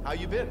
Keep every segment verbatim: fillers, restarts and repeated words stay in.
How you been?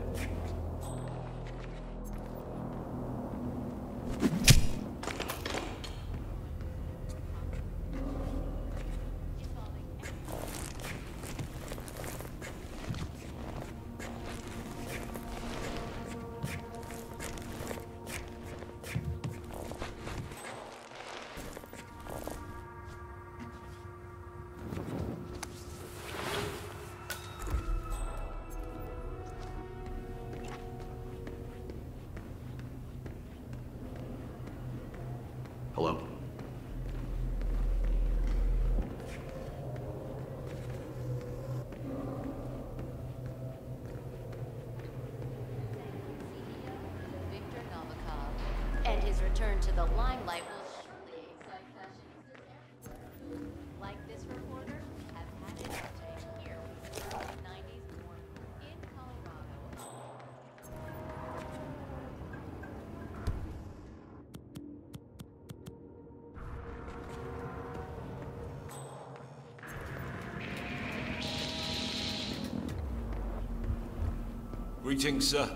Hello? Viktor Novikov, and his return to the limelight will surely excite fashionistas everywhere. Like this reporter, have had it happening here with the early nineties born in Colorado. Greetings, sir.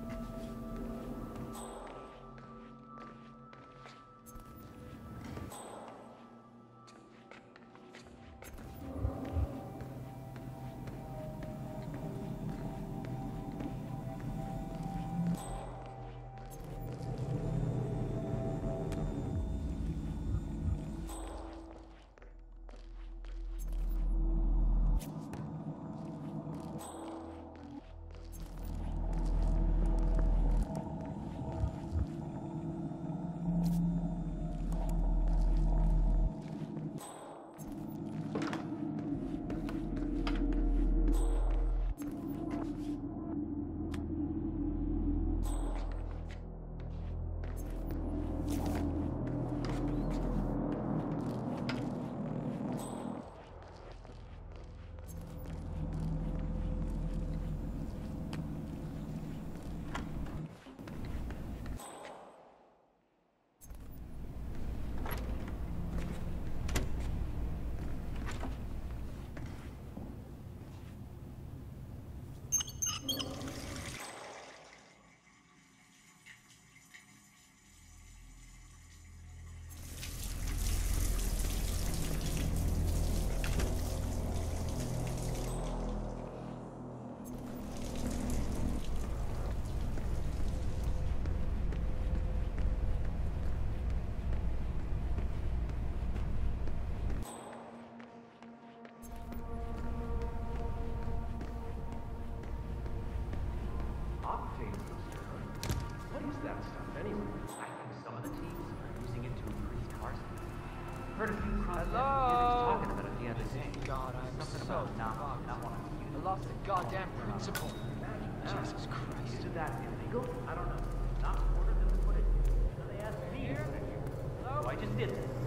Octane booster. What is that stuff anyway? I think some of the teams are using it to increase car speed. Heard a few cross talking about it the other day. God, I'm Something so about not, fucked. not wanting to use I it. lost the goddamn principle. Jesus Is Christ. that illegal? I don't know. Not ordered them to put it. So they asked me to put it here. So I just did this.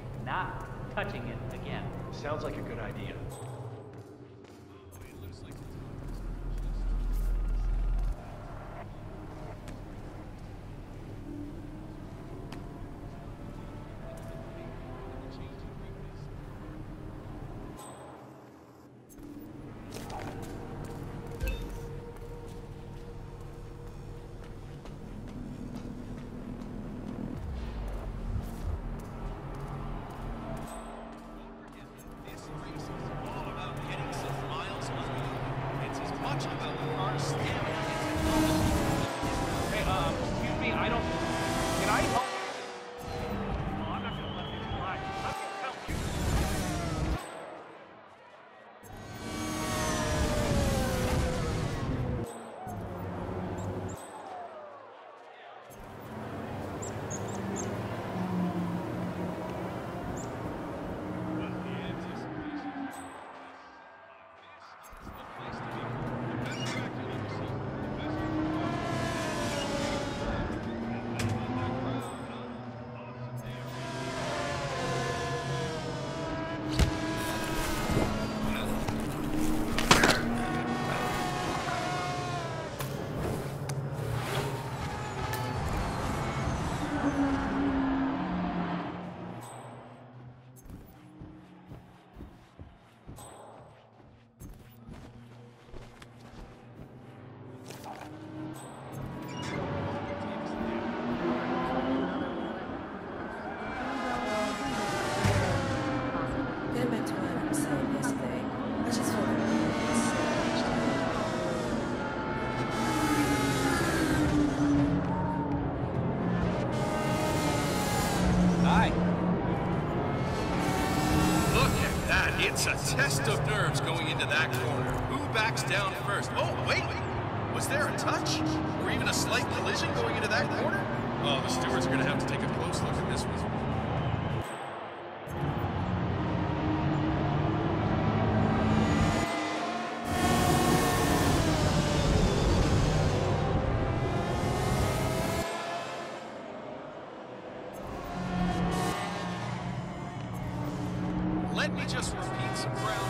Not touching it again. Sounds like a good idea. It's a test of nerves going into that corner. Who backs down first? Oh, wait! Was there a touch? Or even a slight collision going into that corner? Oh, the stewards are going to have to take a close look at this one. Let me just repeat some ground.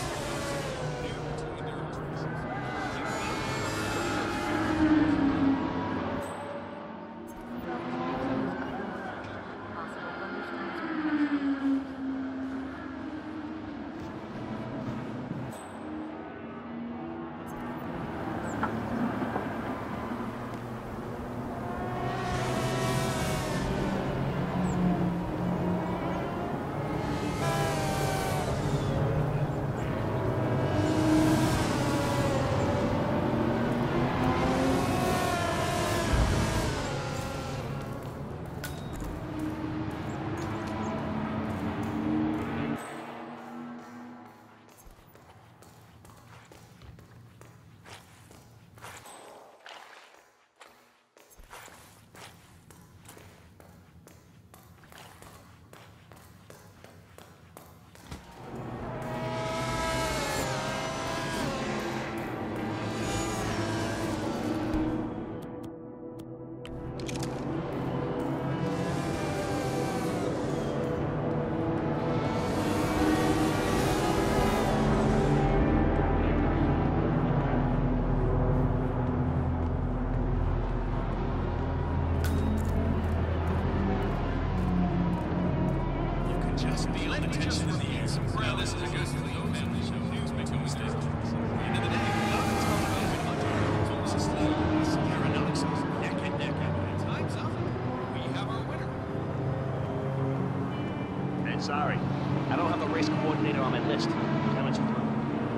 Just be on attention to the answer. Well, this is a good clean family show. News makes no mistake. At the end of the day, a lot of talk about it. It's almost a sleep. Aeronautics, neck and neck. And time's up. We have our winner. And sorry, I don't have a race coordinator on my list. Coming to through.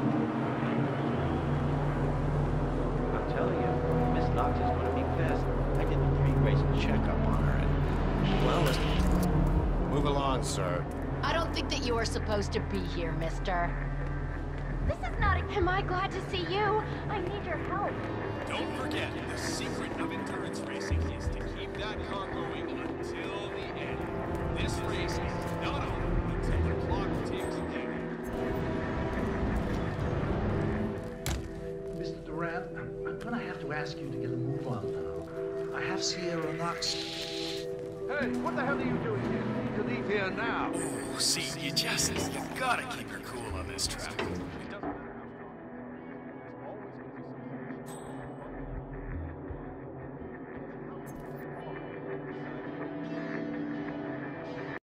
I'm telling you, Miss Knox is going to be fast. I did the pre-race checkup on her. And, well, listen. Move along, sir. I don't think that you are supposed to be here, mister. This is not a... Am I glad to see you? I need your help. Don't forget, the secret of endurance racing is to keep that car going until the end. This race is not over until the clock ticks down. Mister Durant, I'm, I'm gonna have to ask you to get a move on now. I have Sierra Knox. Hey, what the hell are you doing here? You leave here now. Oh, see, you just, you gotta keep her cool on this track.